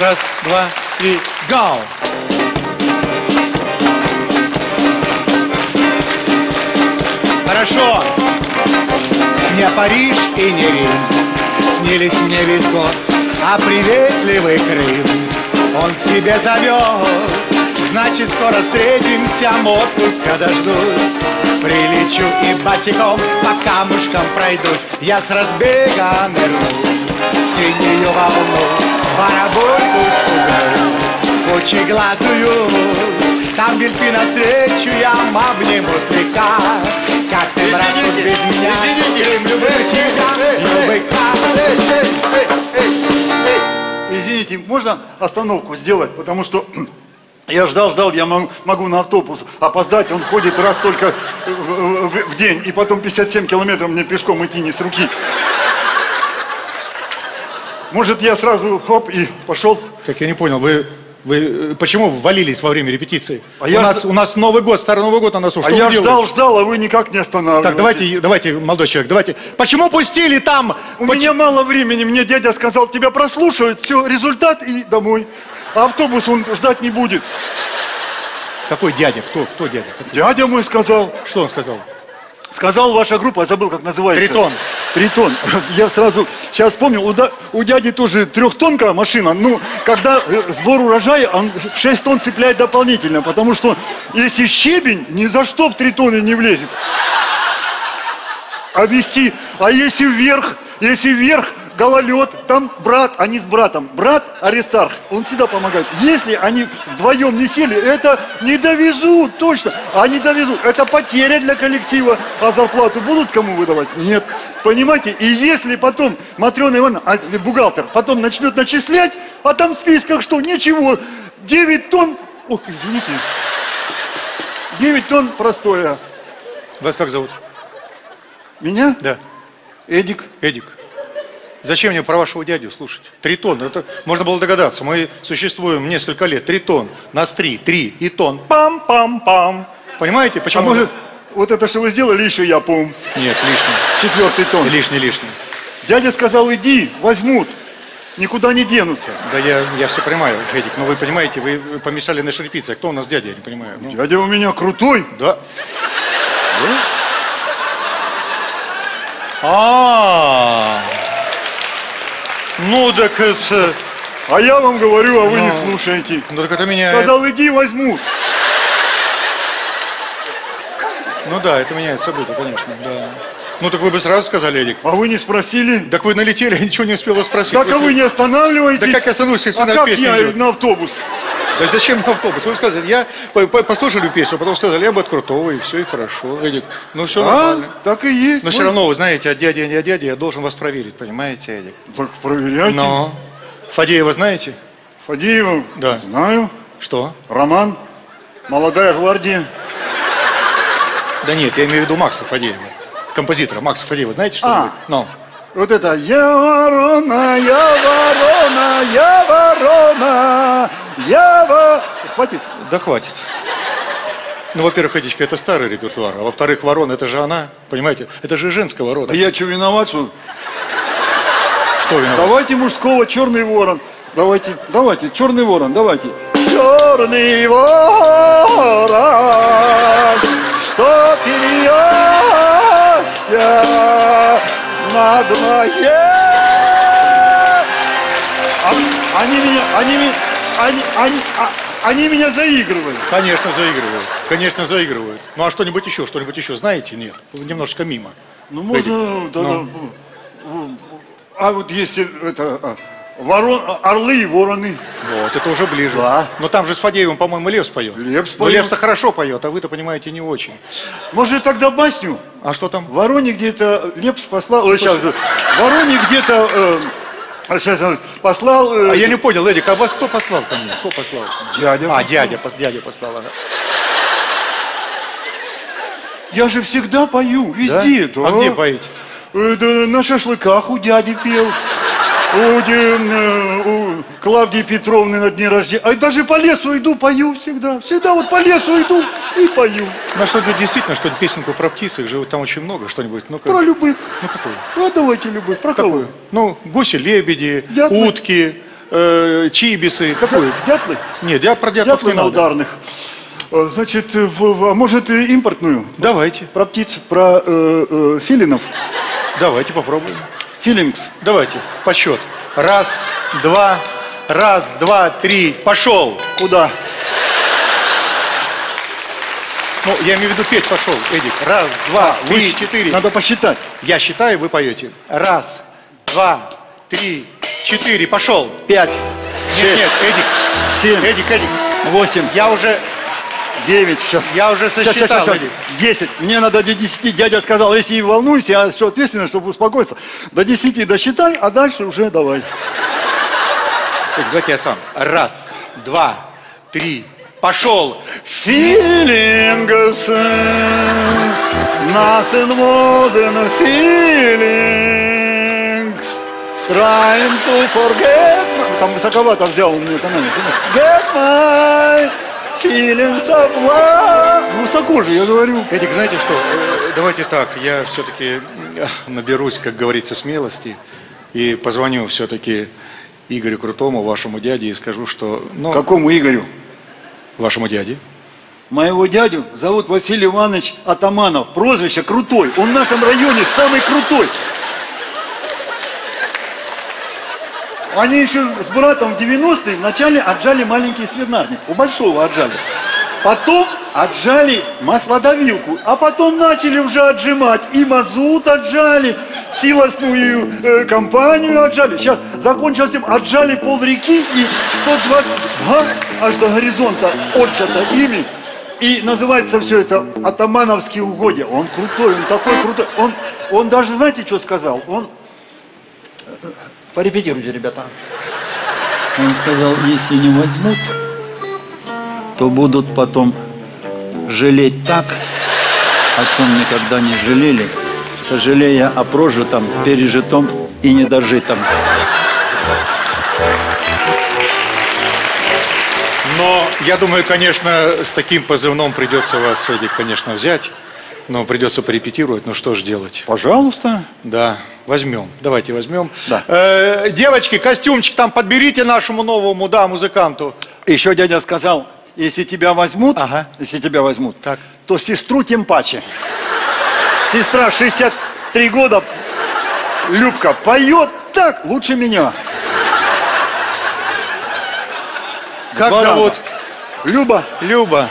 Раз, два, три, go! Хорошо. Не Париж и не Рим снились мне весь год, а приветливый Крым он к себе зовет. Значит, скоро встретимся, отпуска дождусь. Прилечу и босиком по камушкам пройдусь. Я с разбега нырну в синюю волну, барабульку спугну, пучеглазую. Там дельфина встречу, я обниму слегка. Как ты, брат, тут без меня? Люблю тебя, Извините, можно остановку сделать, потому что я ждал, я могу на автобус опоздать, он ходит раз только в день, и потом 57 километров мне пешком идти не с руки. Может, я сразу хоп и пошел? Так я не понял, вы почему ввалились во время репетиции? А у нас Новый год, Старый Новый год на носу. А я ждал, а вы никак не останавливаетесь. Так, давайте, молодой человек, почему пустили там? У меня мало времени, мне дядя сказал, тебя прослушают, все, результат и домой. А автобус он ждать не будет. Какой дядя? Кто дядя? Дядя мой сказал. Что он сказал? Сказал, ваша группа, забыл, как называется. Тритон. Я сразу сейчас вспомнил, у дяди тоже 3-тонка машина. Ну, когда сбор урожая, он 6 тонн цепляет дополнительно, потому что если щебень, ни за что в 3 тонны не влезет. А если вверх гололед, там брат, они с братом. Брат Аристарх, он всегда помогает. Если они вдвоем не сели, это не довезут, точно. Они довезут. Это потеря для коллектива. А зарплату будут кому выдавать? Нет. Понимаете? И если потом Матрена Ивановна, бухгалтер, потом начнет начислять, а там в списках что? Ничего. 9 тонн, ох, извините. 9 тонн простое. Вас как зовут? Меня? Да. Эдик. Зачем мне про вашего дядю слушать? 3 тонны, это можно было догадаться. Мы существуем несколько лет. 3 тонн, нас 3 и тонн. Пам-пам-пам. Понимаете, почему? А может, вот это, что вы сделали, еще я помню. Нет, лишний. 4-й тонн. Лишний. Дядя сказал, иди, возьмут. Никуда не денутся. Да я все понимаю, Эдик, но вы понимаете, вы помешали нашей репетиции. Кто у нас дядя, я не понимаю. Ну. Дядя у меня крутой. Да. Ну так это... А я вам говорю, а вы не слушаете. Ну так это меня... Сказал, иди, возьмут. Ну да, это меняет события, конечно, да. Ну так вы бы сразу сказали, Эдик. А вы не спросили? Так вы налетели, я ничего не успела спросить. Так, а вы не останавливаетесь? Да как я остановлюсь, если а на как песню я идет? на автобус? Да зачем на автобус? Вы сказали, я послушали песню, потом сказали, я бы от крутого, и все, и хорошо. Эдик, ну все нормально. Так и есть. Но все равно, вы знаете, от дяди, не от дяди, я должен вас проверить, понимаете, Эдик? Так проверяйте. Но. Фадеева знаете? Фадеева? Да. Знаю. Что? Роман. Молодая гвардия. Да нет, я имею в виду Макса Фадеева. Композитора Макса Фадеева. Знаете, что это? Ну. Вот это я ворона, Хватит? Да хватит. Ну, во-первых, Эдичка, это старый репертуар, а во-вторых, ворона, это же она, понимаете, это же женского рода. А я что, виноват, что? Что виноват? Давайте мужского, черный ворон. Давайте, черный ворон, давайте. Черный ворон, что ты льешься над моей... Они меня заигрывают. Конечно, заигрывают. Ну, а что-нибудь еще знаете? Нет, немножечко мимо. Ну, можно... А вот если это... Орлы и вороны. Вот, это уже ближе. Да. Но там же с Фадеевым, по-моему, Лев споет. Лев споет. Но Лев-то хорошо поет, а вы-то, понимаете, не очень. Может, тогда басню? А что там? Вороне где-то Лепс послал... Вороне где-то... Сейчас послал... А я не понял, Эдик, а вас кто послал ко мне? Кто послал? Дядя. А, дядя послал. Ага. Я же всегда пою, везде. Да? А где поете? На шашлыках у дяди пел. У Клавдии Петровны на дне рождения. А даже по лесу иду, пою всегда. Всегда вот по лесу иду и пою. Ну, что-нибудь действительно, что-нибудь песенку про птиц, их же там очень много, что-нибудь. Ну, про любых. Ну, какую? Ну, давайте любых. Про кого? Ну, гуси, лебеди, Дятлы. утки, чибисы. Какой? Дятлы? Нет, я про дятлов Дятлы не на надо. ударных. Значит, а может импортную? Давайте, Про птиц, про филинов. давайте попробуем. Филингс. Давайте, по счет. Раз, два, три, пошел. Куда? Ну, я имею в виду петь пошел, Эдик. Раз, два, три, четыре. Надо посчитать. Я считаю, вы поете. Раз, два, три, четыре, пошел. 5, Нет, нет, Эдик. 7, Эдик. 8, Я уже 9, сейчас. Я уже сосчитал, Сейчас. Эдик. 10. Мне надо до 10. Дядя сказал, если не волнуйся, я что, ответственно, чтобы успокоиться. До 10 досчитай, а дальше уже давай. Эдик, давайте я сам. Раз, два, три, пошел. Feelings, nothing more than feelings, trying to forget. Там высоковато взял мне экономику. Get my feelings of love. Ну, высоко же, я говорю. Эдик, знаете что? Давайте так, я все-таки наберусь, как говорится, смелости и позвоню все-таки Игорю Крутому, вашему дяде, и скажу, что... Ну, Какому Игорю? вашему дяде. Моего дядю зовут Василий Иванович Атаманов. Прозвище Крутой. Он в нашем районе самый крутой. Они еще с братом в 90-е вначале отжали маленький свинарник. У большого отжали. Потом отжали маслодавилку. А потом начали уже отжимать. И мазут отжали, силосную компанию отжали. Сейчас закончилось тем, отжали пол-реки и 122 аж до горизонта отжато ими. И называется все это атамановские угодья. Он крутой, он такой крутой. Он даже, знаете, что сказал? Он... Порепетируйте, ребята. Он сказал, если не возьмут, то будут потом жалеть так, о чем никогда не жалели, сожалея о прожитом, пережитом и недожитом. Но я думаю, конечно, с таким позывным придется вас, Эдик, конечно, взять. Но придется порепетировать, ну что ж делать? Пожалуйста. Да, возьмем. Давайте возьмем. Да. Девочки, костюмчик там подберите нашему новому, да, музыканту. Еще дядя сказал, если тебя возьмут, Ага. Так. то сестру тем паче. Сестра 63 года, Любка, поет так, лучше меня. Как Два зовут? раза. Люба. Люба.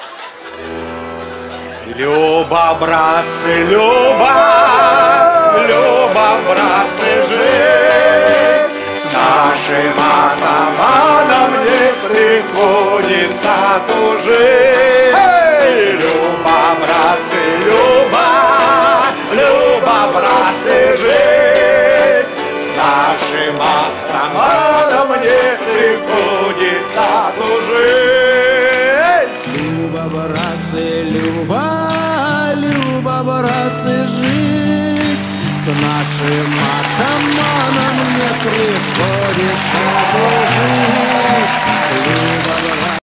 Люба, братцы, Люба, Люба, братцы, жить. С нашим атаманом не приходится тужить. Эй! Люба, братцы, Люба, Люба, братцы, жить. С нашим атаманом не приходится тужить. Люба, братцы, Люба, Люба, братцы, жить. С нашим атаманом не приходится дружить. Люба,